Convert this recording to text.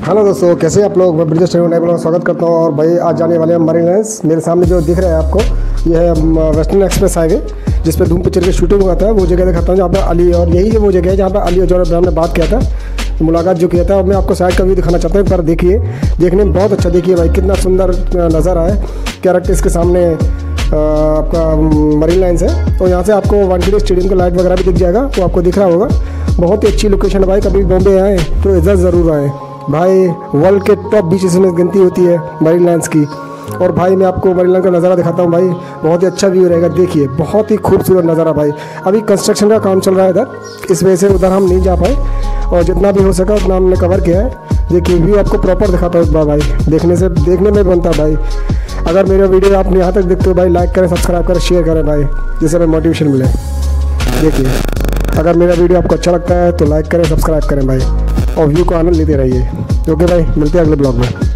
Hello दोस्तों, कैसे हैं आप लोग। मैं ब्रिजेश नए ब्लॉग में स्वागत करता हूं। और भाई आज जाने वाले हैं मरीन लाइन्स। मेरे सामने जो दिख रहा है आपको, ये है वेस्टर्न एक्सप्रेस हाईवे, जिस पे धूम पिक्चर की शूटिंग हुआ था। वो जगह दिखाता हूँ जहाँ पे अली, और यही है वो जगह है जहाँ पे अली और जॉन अब्राहम ने बात किया था, मुलाकात जो किया था। और मैं आपको साइड का व्यू दिखाना चाहता हूँ, एक बार देखिए। देखने में बहुत अच्छा, देखिए भाई कितना सुंदर नज़ारा है। कैरेक्टर्स के सामने आपका मरीन लाइन्स है। तो यहाँ से आपको वानखेड़े स्टेडियम का लाइट वगैरह भी दिख जाएगा, वो आपको दिख रहा होगा। बहुत ही अच्छी लोकेशन है भाई। कभी बॉम्बे आए तो इधर ज़रूर आए भाई। वर्ल्ड के टॉप बीचेस में गिनती होती है मरीन लाइन्स की। और भाई मैं आपको मरीन लाइन का नज़ारा दिखाता हूँ भाई, बहुत ही अच्छा व्यू रहेगा। देखिए बहुत ही खूबसूरत नज़ारा भाई। अभी कंस्ट्रक्शन का काम चल रहा है इधर, इस वजह से उधर हम नहीं जा पाए, और जितना भी हो सका उतना हमने कवर किया है। देखिए व्यू आपको प्रॉपर दिखाता हूँ इस बार भाई। देखने में बनता भाई। अगर मेरा वीडियो आप यहाँ तक देखते हो भाई, लाइक करें, सब्सक्राइब करें, शेयर करें भाई, जिससे हमें मोटिवेशन मिले। देखिए अगर मेरा वीडियो आपको अच्छा लगता है तो लाइक करें, सब्सक्राइब करें भाई, और व्यू को आनंद लेते रहिए। ओके भाई, मिलते हैं अगले ब्लॉग में।